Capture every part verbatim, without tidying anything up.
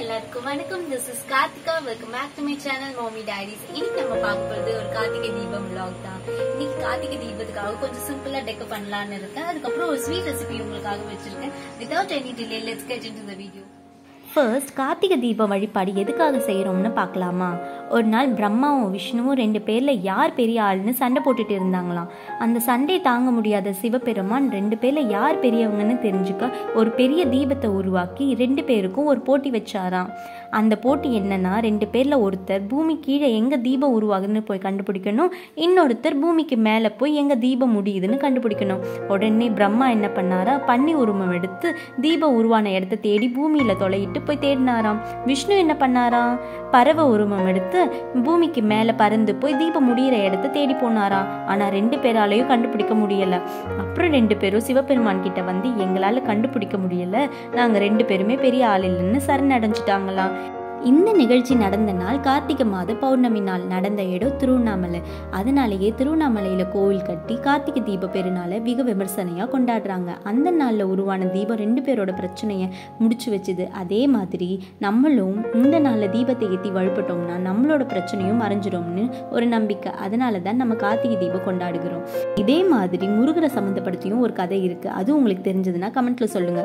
எல்லாருக்கும் வணக்கம். This is Karthika. Welcome back to my channel Mommy Diaries. இன்னைக்கு நம்ம பார்க்க போறது ஒரு கார்த்திகை தீபம் vlog தான். இன்னைக்கு கார்த்திகை தீபத்துக்காக கொஞ்சம் சிம்பிளா டெக்கர் பண்ணலாம்னு இருக்கேன். அதுக்கப்புறம் ஒரு ஸ்வீட் ரெசிபி உங்களுக்காக வச்சிருக்கேன். Without any delay, let's get into the video. First Karthigai தீப வழிபாடு எதுக்காக செய்கிறோம்னு பார்க்கலாமா? ஒரு நாள் பிரம்மாவும் விஷ்ணுவும் ரெண்டு பேரில் யார் பெரிய ஆள்னு சண்டை போட்டுட்டு இருந்தாங்களாம். அந்த சண்டை தாங்க முடியாத சிவபெருமான் ரெண்டு பேரில் யார் பெரியவங்கன்னு தெரிஞ்சுக்க ஒரு பெரிய தீபத்தை உருவாக்கி ரெண்டு பேருக்கும் ஒரு போட்டி வச்சாராம். அந்த போட்டி என்னன்னா, ரெண்டு பேரில் ஒருத்தர் பூமி கீழே எங்கே தீபம் உருவாகுதுன்னு போய் கண்டுபிடிக்கணும், இன்னொருத்தர் பூமிக்கு மேலே போய் எங்கே தீபம் முடியுதுன்னு கண்டுபிடிக்கணும். உடனே பிரம்மா என்ன பண்ணாரா, பன்னி உருவம் எடுத்து தீபம் உருவான இடத்த தேடி பூமியில் தொலையிட்டு போய் தேடினாராம். விஷ்ணு என்ன பண்ணாராம், பறவை உருவம் எடுத்து பூமிக்கு மேல பறந்து போய் தீபம் முடிகிற இடத்த தேடி போனாராம். ஆனா ரெண்டு பேராலையும் கண்டுபிடிக்க முடியல. அப்புறம் ரெண்டு பேரும் சிவபெருமான் கிட்ட வந்து, எங்களால கண்டுபிடிக்க முடியல, நாங்க ரெண்டு பேருமே பெரிய ஆள் இல்லைன்னு சரணடைஞ்சிட்டாங்களாம். இந்த நிகழ்ச்சி நடந்த நாள் கார்த்திகை மாத பௌர்ணமி நாள். நடந்த இடம் திருவண்ணாமலை. அதனாலேயே திருவண்ணாமலையில கோவில் கட்டி கார்த்திகை தீப பெருநாளை மிக விமர்சனையா கொண்டாடுறாங்க. அந்த நாள்ல உருவான தீபம் ரெண்டு பேரோட பிரச்சனையை முடிச்சு வச்சுது. அதே மாதிரி நம்மளும் இந்த நாள்ல தீபத்தை ஏற்றி வழிபட்டோம்னா நம்மளோட பிரச்சனையும் மறைஞ்சிடும்னு ஒரு நம்பிக்கை. அதனாலதான் நம்ம கார்த்திகை தீபம் கொண்டாடுகிறோம். இதே மாதிரி முருகரை சம்மந்தப்படுத்தியும் ஒரு கதை இருக்கு. அது உங்களுக்கு தெரிஞ்சதுன்னா கமெண்ட்ல சொல்லுங்க.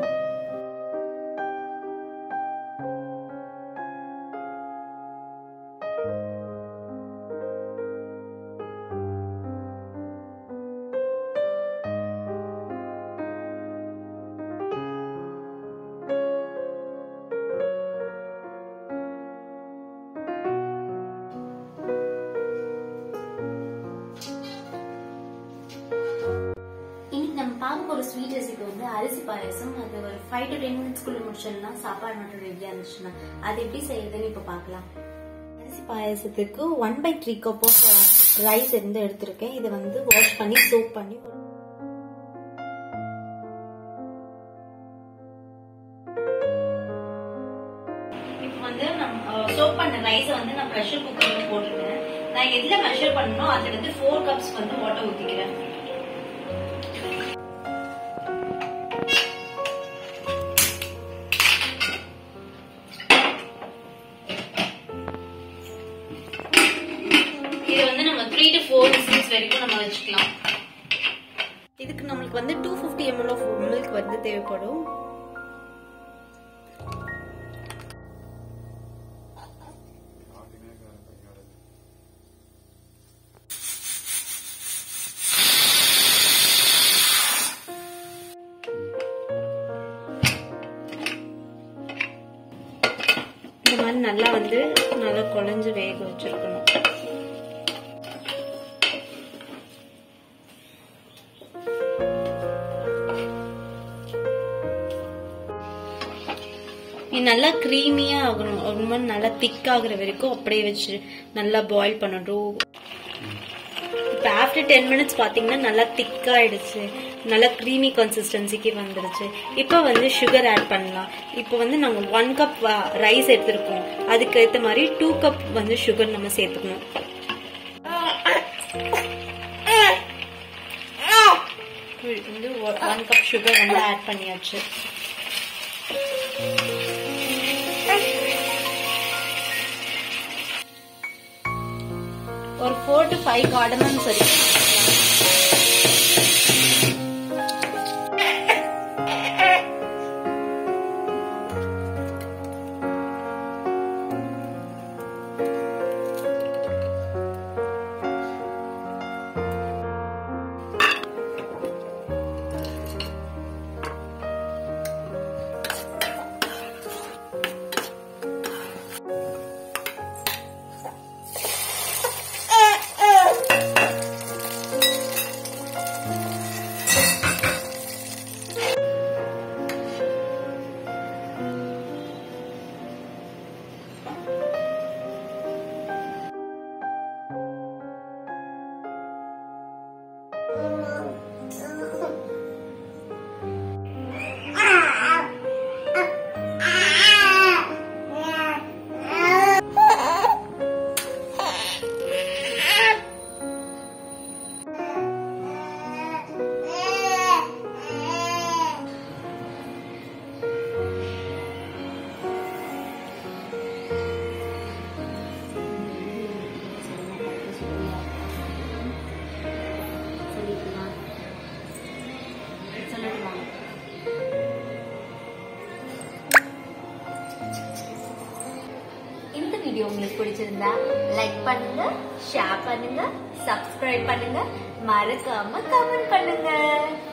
ஒரு ஸ்வீட் ரெசிபி வந்து அரிசி பாயசம். அது ஒரு ஃபைவ் டு டென் மினிட்ஸ்க்குள்ள முடிச்சிடலாம். சாப்பாடு மட்டும் ரெடியா இருந்துச்சுன்னா அது எப்படி செய்யறதுன்னு இப்ப பாக்கலாம். அரிசி பாயசத்துக்கு one by three cup of rice இருந்து எடுத்திருக்கேன். இதை வந்து வாஷ் பண்ணி சோப் பண்ணி இப்போ வந்து நம்ம சோப் பண்ண ரைஸை வந்து நான் ப்ரெஷர் குக்கர்ல போட்டுட்டேன். நான் எதுல மெஷர் பண்ணணும் அதுல வந்து ஃபோர் கப்ஸ் வந்து வாட்டர் ஊத்திக்கிறேன். இது வந்து நம்ம த்ரீ டு ஃபோர் விசில்ஸ் வரைக்கும் நம்ம வச்சுக்கலாம். இதுக்கு நம்மளுக்கு வந்து two fifty ml of milk வந்து தேவைப்படும். இந்த மாதிரி நல்லா வந்து நல்லா குழஞ்சு வேக வச்சிருக்கணும். நல்லா கிரீமியா ஆகணும். ரொம்ப நல்லா திக் ஆகுற வரைக்கும் அப்படியே வச்சு நல்லா பாயில் பண்ணணும். இப்போ ஆஃப்டர் டென் மினிட்ஸ் பாத்தீங்கன்னா நல்லா திக் ஆயிடுச்சு. நல்லா கிரீமி கன்சிஸ்டன்சிக்கு வந்துருச்சு. இப்போ வந்து சுகர் ஆட் பண்ணலாம். இப்போ வந்து நாங்க ஒன் கப் ரைஸ் எடுத்திருக்கோம். அதுக்கு ஏற்ற மாதிரி டூ கப் வந்து சுகர் நம்ம சேர்த்துக்கணும். வந்து ஒன் கப் சுகர் வந்து ஆட் பண்ணியாச்சு. ஒரு ஃபோர் டு ஃபைவ் கார்டமம் சரி. வீடியோ உங்களுக்கு பிடிச்சிருந்தா லைக் பண்ணுங்க, ஷேர் பண்ணுங்க, சப்ஸ்கிரைப் பண்ணுங்க, மறக்காம கமெண்ட் பண்ணுங்க.